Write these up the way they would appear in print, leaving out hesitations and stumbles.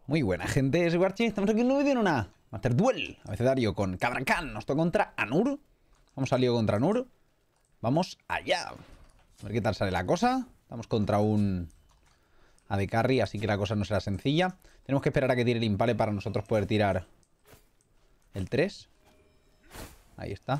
Muy buena, gente. Soy Warchi. Estamos aquí en un nuevo vídeo en una Master Duel. Abecedario con Cabrakan. Nos toca contra Anur. Vamos al lío contra Anur. Vamos allá. A ver qué tal sale la cosa. Estamos contra un AD Carry, así que la cosa no será sencilla. Tenemos que esperar a que tire el Impale para nosotros poder tirar el 3. Ahí está.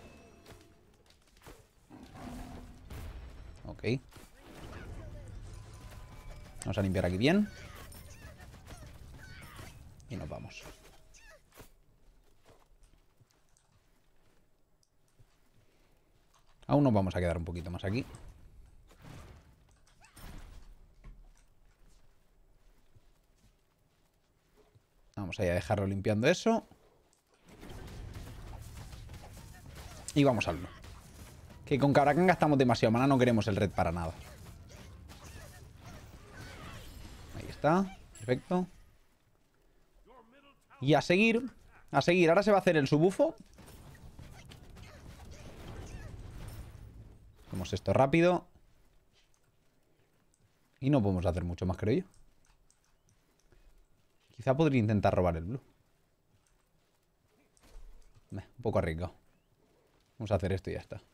Ok. Vamos a limpiar aquí bien. Y nos vamos. Aún nos vamos a quedar un poquito más aquí. Vamos a dejarlo limpiando eso. Y vamos al no. Que con Cabrakan gastamos demasiado mana, no queremos el red para nada. Ahí está. Perfecto. Y a seguir. A seguir. Ahora se va a hacer el subufo. Hacemos esto rápido. Y no podemos hacer mucho más, creo yo. Quizá podría intentar robar el blue. Un poco arriesgado. Vamos a hacer esto y ya está.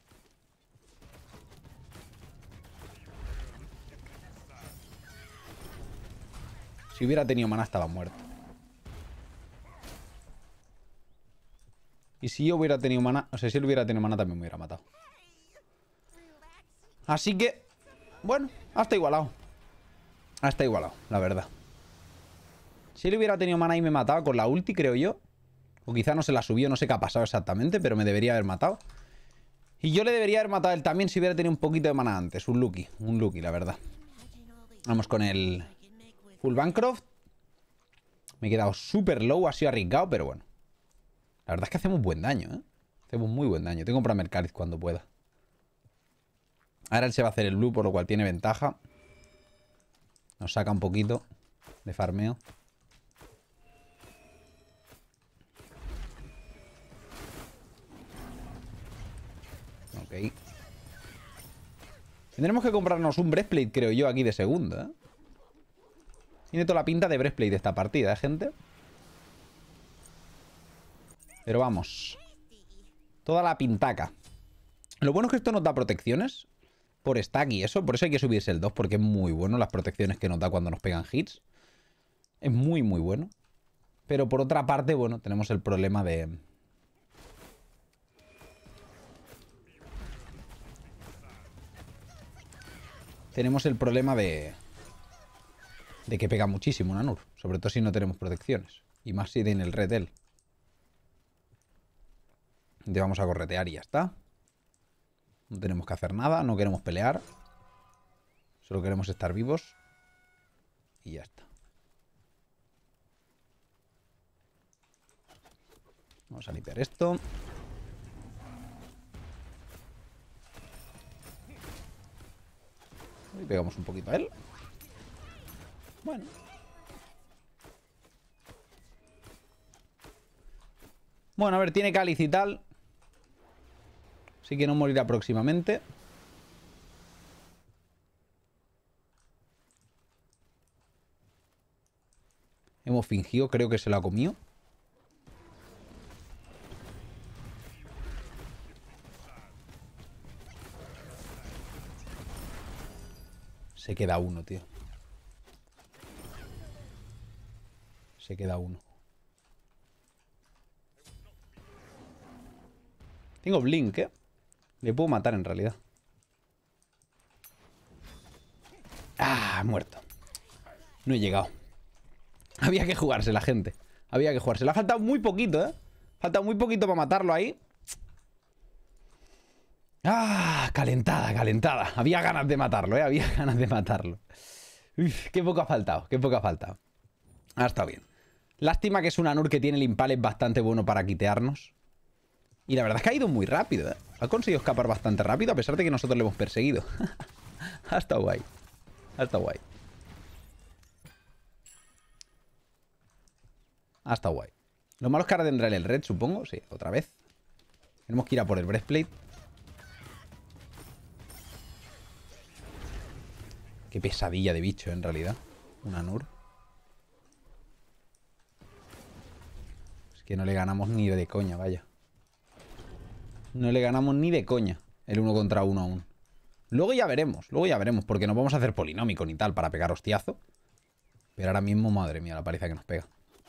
Si hubiera tenido mana estaba muerto. Y si yo hubiera tenido mana... O sea, si él hubiera tenido mana también me hubiera matado. Así que... Bueno, hasta igualado. Hasta igualado, la verdad. Si él hubiera tenido mana y me mataba con la ulti, creo yo. O quizá no se la subió, no sé qué ha pasado exactamente, pero me debería haber matado. Y yo le debería haber matado a él también si hubiera tenido un poquito de mana antes. Un Lucky, la verdad. Vamos con el Full Bancroft. Me he quedado súper low, ha sido arriesgado, pero bueno. La verdad es que hacemos buen daño, ¿eh? Hacemos muy buen daño. Tengo que comprarme el cáliz cuando pueda. Ahora él se va a hacer el blue, por lo cual tiene ventaja. Nos saca un poquito de farmeo. Ok. Tendremos que comprarnos un breastplate, creo yo, aquí de segunda, ¿eh? Tiene toda la pinta de breastplate esta partida, ¿eh, gente? Pero vamos. Toda la pintaca. Lo bueno es que esto nos da protecciones por stack y eso. Por eso hay que subirse el 2, porque es muy bueno las protecciones que nos da cuando nos pegan hits. Es muy, muy bueno. Pero por otra parte, bueno, tenemos el problema de... Tenemos el problema de que pega muchísimo un Anur. Sobre todo si no tenemos protecciones. Y más si tiene el red él. Entonces vamos a corretear y ya está. No tenemos que hacer nada, no queremos pelear. Solo queremos estar vivos. Y ya está. Vamos a limpiar esto. Y pegamos un poquito a él. Bueno. Bueno, a ver, tiene cáliz y tal. Así que no morirá próximamente. Hemos fingido, creo que se lo ha comido. Se queda uno, tío. Se queda uno. Tengo Blink, ¿eh? Le puedo matar en realidad. Ah, muerto. No he llegado. Había que jugarse la gente. Había que jugarse. Le ha faltado muy poquito, ¿eh? Falta muy poquito para matarlo ahí. Ah, calentada, calentada. Había ganas de matarlo, ¿eh? Había ganas de matarlo. Uf, qué poco ha faltado, qué poco ha faltado. Ha estado bien. Lástima que es un Anur que tiene el Impale bastante bueno para quitearnos. Y la verdad es que ha ido muy rápido, ¿eh? Ha conseguido escapar bastante rápido a pesar de que nosotros le hemos perseguido. Ha estado guay. Ha estado guay. Ha estado guay. Lo malo es que ahora tendrá el red, supongo. Sí, otra vez. Tenemos que ir a por el breastplate. Qué pesadilla de bicho, en realidad. Un Anur. Es que no le ganamos ni de coña, vaya. No le ganamos ni de coña el 1 contra 1 aún. Luego ya veremos, porque no vamos a hacer polinómico ni tal para pegar hostiazo. Pero ahora mismo, madre mía, la paliza que nos pega.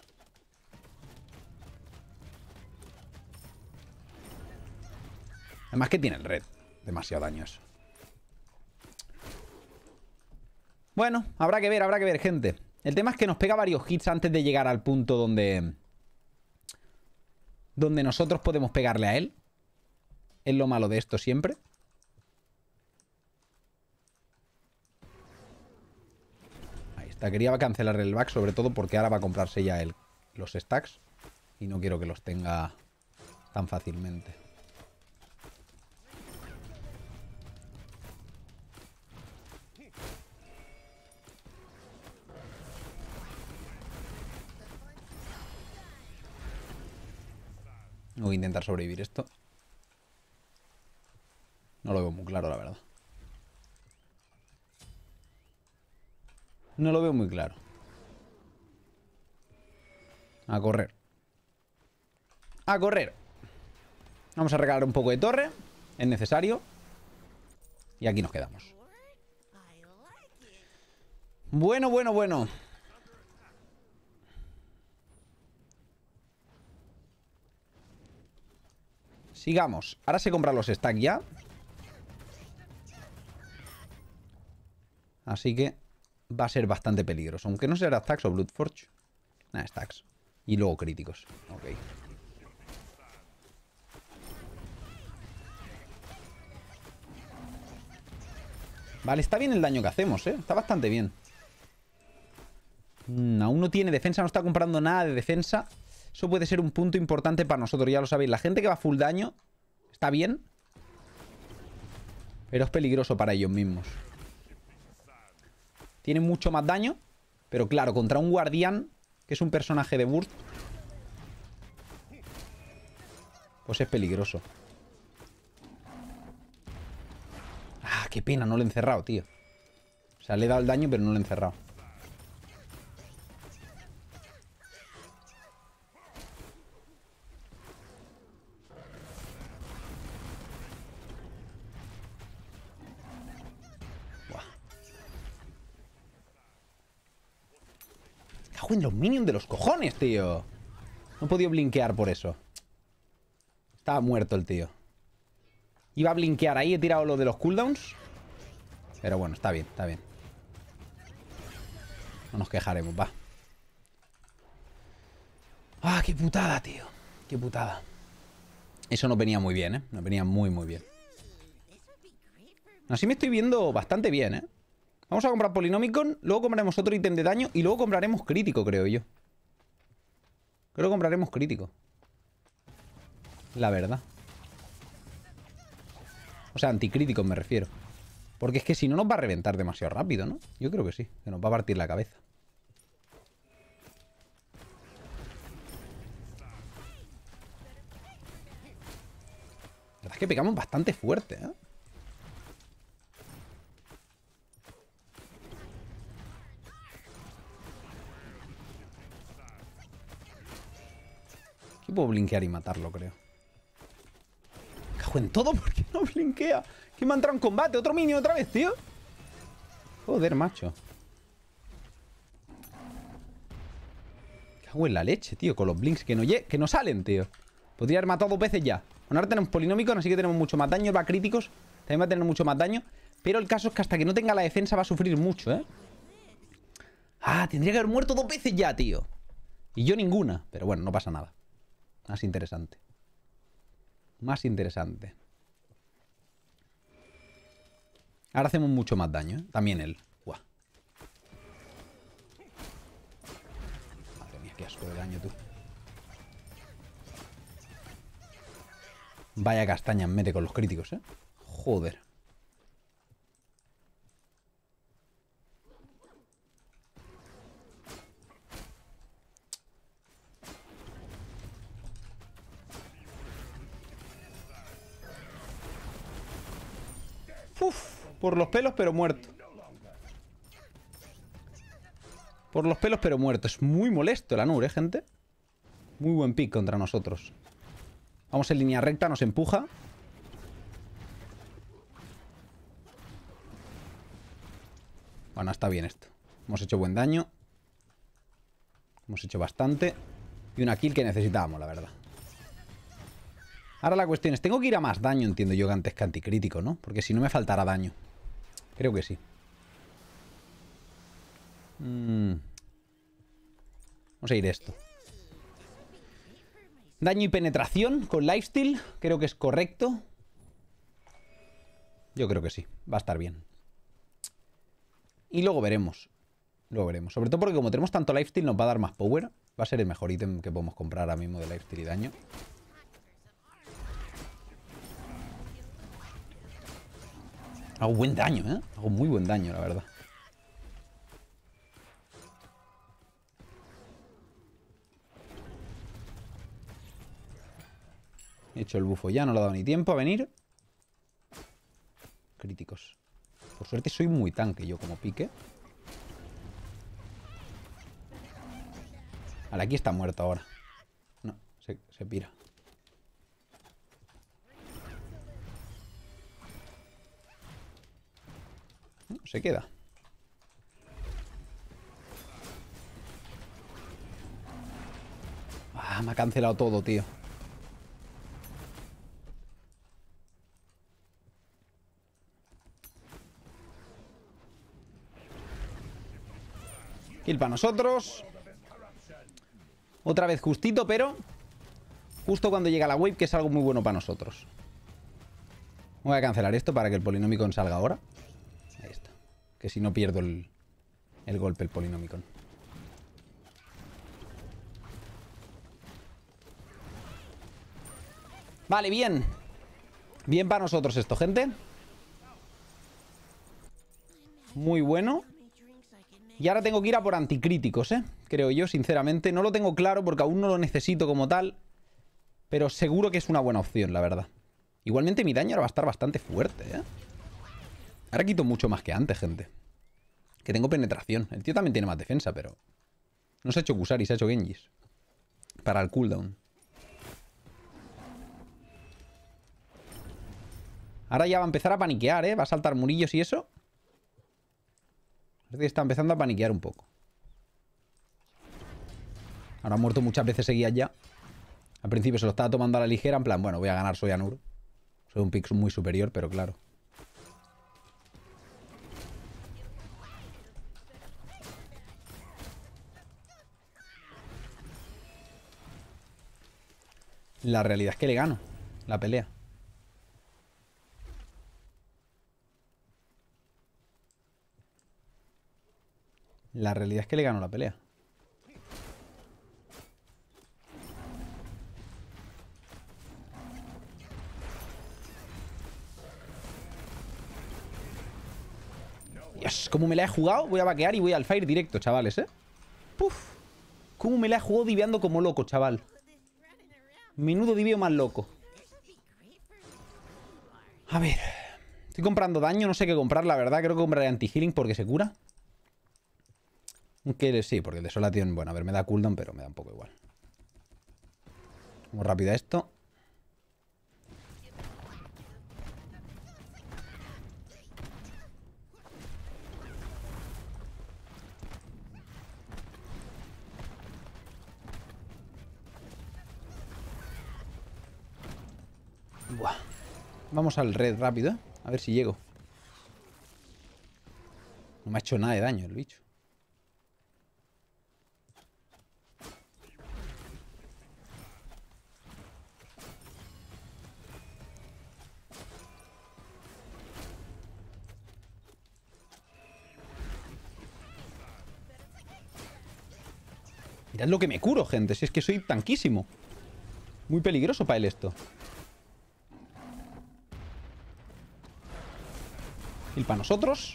Además que tiene el red. Demasiado daño eso. Bueno, habrá que ver, gente. El tema es que nos pega varios hits antes de llegar al punto donde nosotros podemos pegarle a él. Es lo malo de esto siempre. Ahí está. Quería cancelar el back, sobre todo porque ahora va a comprarse ya los stacks. Y no quiero que los tenga tan fácilmente. Voy a intentar sobrevivir esto. No lo veo muy claro, la verdad. No lo veo muy claro. A correr. A correr. Vamos a regalar un poco de torre. Es necesario. Y aquí nos quedamos. Bueno, bueno, bueno. Sigamos. Ahora se compran los stacks ya. Así que va a ser bastante peligroso. Aunque no será stacks o Bloodforge. Nada, stacks. Y luego críticos. Ok. Vale, está bien el daño que hacemos, ¿eh? Está bastante bien. Aún no tiene defensa, no está comprando nada de defensa. Eso puede ser un punto importante para nosotros, ya lo sabéis. La gente que va full daño está bien, pero es peligroso para ellos mismos. Tiene mucho más daño, pero claro, contra un guardián, que es un personaje de burst, pues es peligroso. Ah, qué pena, no lo he encerrado, tío. O sea, le he dado el daño, pero no lo he encerrado. Cago en los minions de los cojones, tío. No he podido blinkear por eso. Estaba muerto el tío. Iba a blinkear ahí, he tirado lo de los cooldowns. Pero bueno, está bien, está bien. No nos quejaremos, va. Ah, qué putada, tío. Qué putada. Eso no venía muy bien, ¿eh? No venía muy, muy bien. Así me estoy viendo bastante bien, ¿eh? Vamos a comprar Polinomicon, luego compraremos otro ítem de daño y luego compraremos crítico, creo yo. Creo que compraremos crítico. La verdad. O sea, anticrítico me refiero. Porque es que si no nos va a reventar demasiado rápido, ¿no? Yo creo que sí, que nos va a partir la cabeza. La verdad es que pegamos bastante fuerte, ¿eh? Aquí puedo blinkear y matarlo, creo. Cago en todo, ¿por qué no blinkea? Que me ha entrado en combate, otro minion otra vez, tío. Joder, macho. Cago en la leche, tío, con los blinks que no salen, tío. Podría haber matado 2 veces ya. Bueno, ahora tenemos Polinomicon, así que tenemos mucho más daño. Va a críticos, también va a tener mucho más daño. Pero el caso es que hasta que no tenga la defensa va a sufrir mucho, ¿eh? Ah, tendría que haber muerto 2 veces ya, tío. Y yo ninguna, pero bueno, no pasa nada. Más interesante. Más interesante. Ahora hacemos mucho más daño, ¿eh? También él. Guau. Madre mía, qué asco de daño, tú. Vaya castaña mete con los críticos, ¿eh? Joder. Uf, por los pelos pero muerto. Por los pelos pero muerto. Es muy molesto el Anur, gente. Muy buen pick contra nosotros. Vamos en línea recta, nos empuja. Bueno, está bien esto. Hemos hecho buen daño. Hemos hecho bastante. Y una kill que necesitábamos, la verdad. Ahora la cuestión es, tengo que ir a más daño, entiendo yo, que antes que anticrítico, ¿no? Porque si no me faltará daño. Creo que sí. Vamos a ir esto. Daño y penetración con lifesteal. Creo que es correcto. Yo creo que sí. Va a estar bien. Y luego veremos. Luego veremos. Sobre todo porque como tenemos tanto lifesteal nos va a dar más power. Va a ser el mejor ítem que podemos comprar ahora mismo de lifesteal y daño. Hago buen daño, ¿eh? Hago muy buen daño, la verdad. He hecho el bufo ya, no le ha dado ni tiempo a venir. Críticos. Por suerte soy muy tanque yo como pique. Vale, aquí está muerto ahora. No, se pira. No, se queda. Ah, me ha cancelado todo, tío. Kill para nosotros. Otra vez justito, pero justo cuando llega la wave, que es algo muy bueno para nosotros. Voy a cancelar esto para que el Polinomicon salga ahora. Ahí está. Que si no pierdo el golpe, el Polinomicon. Vale, bien. Bien para nosotros esto, gente. Muy bueno. Y ahora tengo que ir a por anticríticos, creo yo, sinceramente. No lo tengo claro porque aún no lo necesito como tal. Pero seguro que es una buena opción, la verdad. Igualmente mi daño ahora va a estar bastante fuerte, Ahora quito mucho más que antes, gente. Que tengo penetración. El tío también tiene más defensa, pero... no se ha hecho Kusari, se ha hecho Genjis. Para el cooldown. Ahora ya va a empezar a paniquear, Va a saltar murillos y eso. Parece que está empezando a paniquear un poco. Ahora ha muerto muchas veces seguidas ya. Al principio se lo estaba tomando a la ligera. En plan, bueno, voy a ganar, soy Anur. Soy un pick muy superior, pero claro. La realidad es que le gano la pelea. La realidad es que le gano la pelea. Dios, cómo me la he jugado. Voy a vaquear y voy al fire directo, chavales, Puf. Cómo me la he jugado diveando como loco, chaval. Menudo diveo más loco. A ver. Estoy comprando daño, no sé qué comprar, la verdad. Creo que compraré anti-healing porque se cura. Aunque sí, porque el desolación, bueno, a ver, me da cooldown, pero me da un poco igual. Vamos rápido a esto. Buah. Vamos al red rápido, a ver si llego. No me ha hecho nada de daño el bicho. Mirad lo que me curo, gente. Si es que soy tanquísimo. Muy peligroso para él esto. Y para nosotros.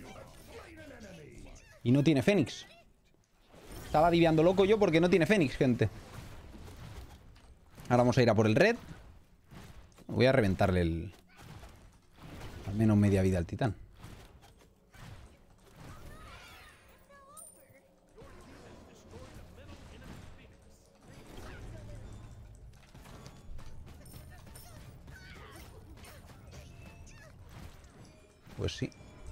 Y no tiene Fénix. Estaba diviando loco yo porque no tiene Fénix, gente. Ahora vamos a ir a por el red. Voy a reventarle al menos media vida al titán. Pues sí.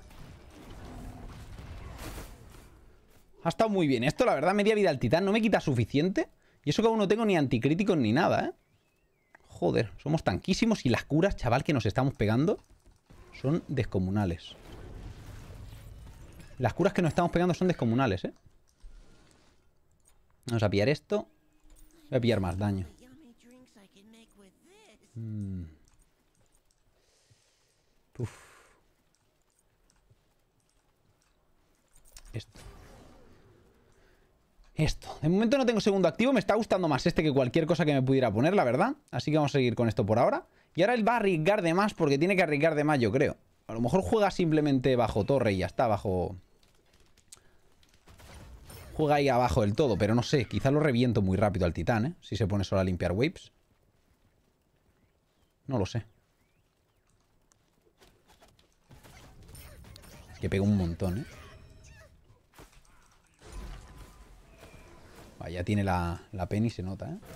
Ha estado muy bien esto, la verdad. Media vida al titán no me quita suficiente. Y eso que aún no tengo ni anticríticos ni nada, ¿eh? Joder, somos tanquísimos. Y las curas, chaval, que nos estamos pegando son descomunales. Las curas que nos estamos pegando son descomunales, ¿eh? Vamos a pillar esto. Voy a pillar más daño. Uf. Esto. De momento no tengo segundo activo. Me está gustando más este que cualquier cosa que me pudiera poner, la verdad. Así que vamos a seguir con esto por ahora. Y ahora él va a arriesgar de más porque tiene que arriesgar de más, yo creo. A lo mejor juega simplemente bajo torre y ya está, bajo... Juega ahí abajo del todo, pero no sé. Quizá lo reviento muy rápido al titán, ¿eh? Si se pone solo a limpiar waves. No lo sé. Es que pega un montón, ¿eh? Ya tiene la Penny, se nota, ¿eh?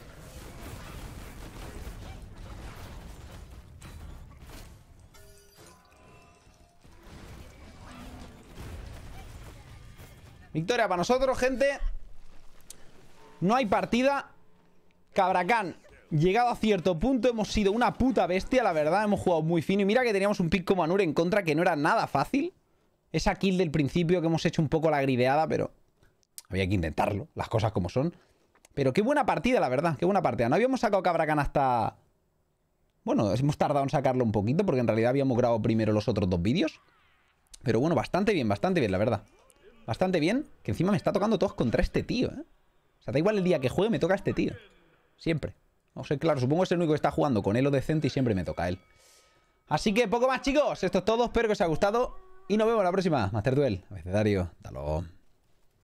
Victoria para nosotros, gente. No hay partida. Cabracán, llegado a cierto punto, hemos sido una puta bestia, la verdad. Hemos jugado muy fino. Y mira que teníamos un pick como Anur en contra, que no era nada fácil. Esa kill del principio que hemos hecho un poco la grideada, pero... había que intentarlo, las cosas como son. Pero qué buena partida, la verdad. Qué buena partida. No habíamos sacado Cabracán hasta... Bueno, hemos tardado en sacarlo un poquito porque en realidad habíamos grabado primero los otros dos vídeos. Pero bueno, bastante bien, la verdad. Bastante bien. Que encima me está tocando todos contra este tío, ¿eh? O sea, da igual el día que juegue, me toca este tío. Siempre. No sé, claro, supongo que es el único que está jugando con elo decente y siempre me toca a él. Así que poco más, chicos. Esto es todo. Espero que os haya gustado. Y nos vemos la próxima. Master Duel. Abecedario. Hasta luego.